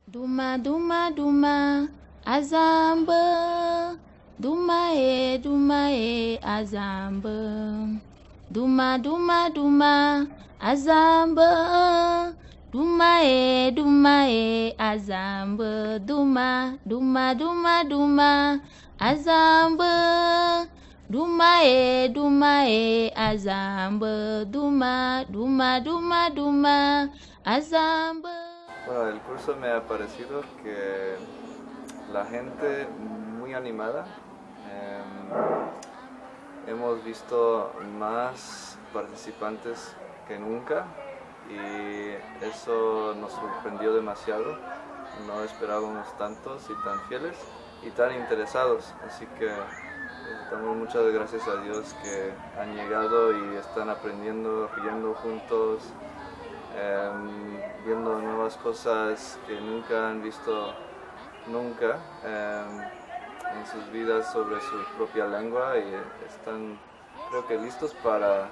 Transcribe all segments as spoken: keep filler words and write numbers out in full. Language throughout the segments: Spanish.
Duma duma duma azamba. Duma e duma e azamba. Duma duma duma azamba. Duma e duma e azamba. Duma duma duma duma azamba. Duma e duma e azamba. Duma duma duma duma azamba. Bueno, del curso me ha parecido que la gente muy animada. Eh, hemos visto más participantes que nunca y eso nos sorprendió demasiado. No esperábamos tantos y tan fieles y tan interesados, así que damos muchas gracias a Dios que han llegado y están aprendiendo, riendo juntos. Eh, viendo nuevas cosas que nunca han visto nunca eh, en sus vidas sobre su propia lengua y están, creo que, listos para,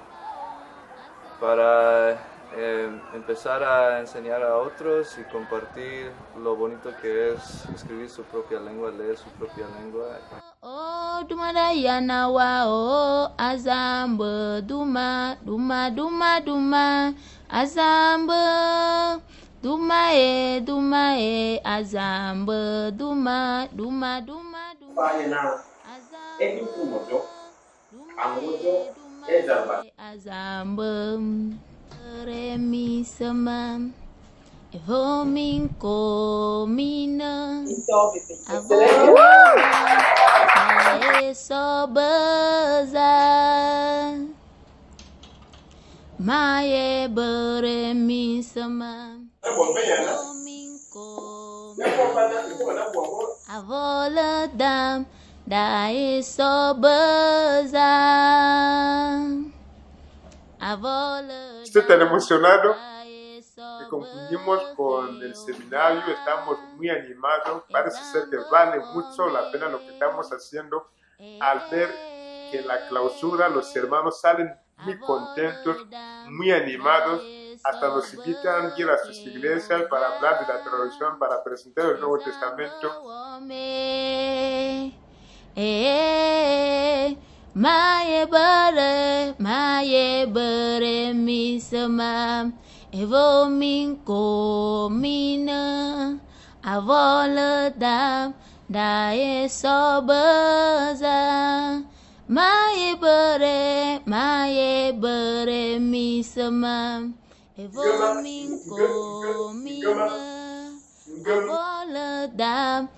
para eh, empezar a enseñar a otros y compartir lo bonito que es escribir su propia lengua, leer su propia lengua. Oh, duma da yana wa oh azamba duma duma duma duma azamba duma e duma e azamba duma duma duma duma azamba azamba remi sama evo min ko mina Sobeza Maye bere mi sama Domingo Avola dam Dae sobeza Avola. Estoy tan emocionado que concluimos con el seminario, estamos muy animados, parece ser que vale mucho la pena lo que estamos haciendo. Al ver que en la clausura los hermanos salen muy contentos, muy animados, hasta nos invitan a ir a sus iglesias para hablar de la traducción, para presentar el Nuevo Testamento. Maye bare, maye bare mi sama, evo min ko mina, avola dam, dae sobeza. Maye bare, maye bare mi sama, evo min ko mina, avola dam.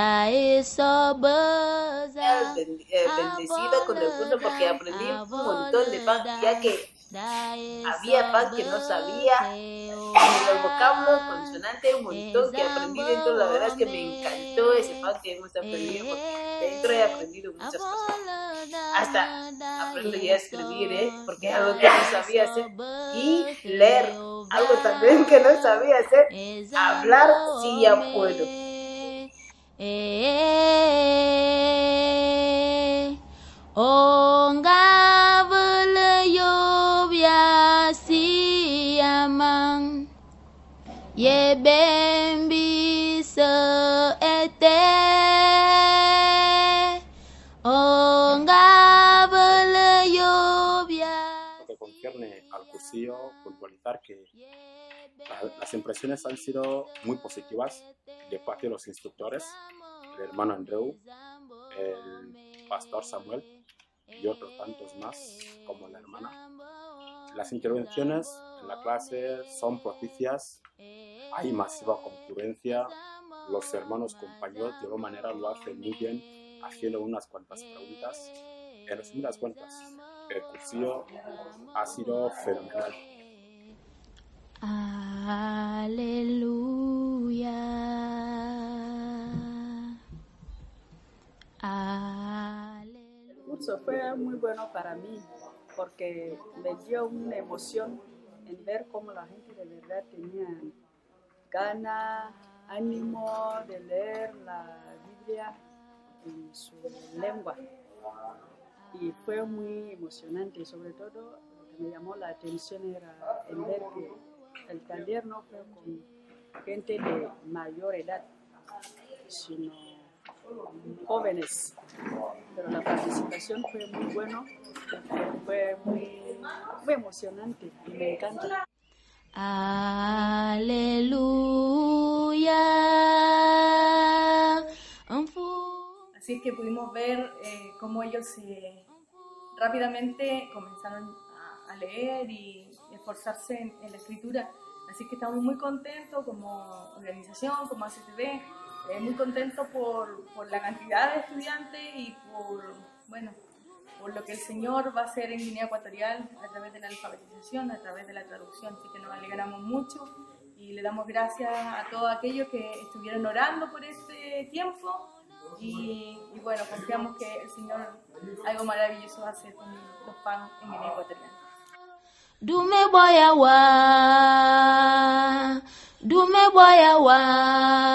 Bendecida con el curso porque aprendí un montón de pan, ya que había pan que no sabía, los vocablos, consonantes, un montón que aprendí dentro. La verdad es que me encantó ese pan que hemos aprendido, porque dentro he aprendido muchas cosas. Hasta aprendo ya a escribir, ¿eh? Porque algo que no sabía hacer, y leer, algo también que no sabía hacer. Hablar sí ya puedo. Eh, onga vele yo biasi amang ye bembi se ete onga vele yo biasi. Lo que concierne al cursillo, puntualizar que las impresiones han sido muy positivas de parte de los instructores, el hermano Andreu, el pastor Samuel y otros tantos más como la hermana. Las intervenciones en la clase son propicias, hay masiva concurrencia, los hermanos compañeros de alguna manera lo hacen muy bien, haciendo unas cuantas preguntas. En resumidas cuentas, el cursillo ha sido fenomenal. Aleluya. Aleluya. El curso fue muy bueno para mí porque me dio una emoción en ver cómo la gente de verdad tenía ganas, ánimo de leer la Biblia en su lengua. Y fue muy emocionante, y sobre todo lo que me llamó la atención era el ver que el taller no fue con gente de mayor edad, sino jóvenes. Pero la participación fue muy bueno, fue muy, muy emocionante y me encanta. Aleluya. Así es que pudimos ver eh, cómo ellos se, rápidamente comenzaron a, a leer y, y esforzarse en, en la escritura. Así que estamos muy contentos como organización, como A C T V, eh, muy contentos por, por la cantidad de estudiantes y por, bueno, por lo que el Señor va a hacer en Guinea Ecuatorial a través de la alfabetización, a través de la traducción. Así que nos alegramos mucho y le damos gracias a todos aquellos que estuvieron orando por este tiempo. Y, y bueno, confiamos que el Señor algo maravilloso va a hacer con los P A N en Guinea Ecuatorial. Dume boya wa, dume boya wa.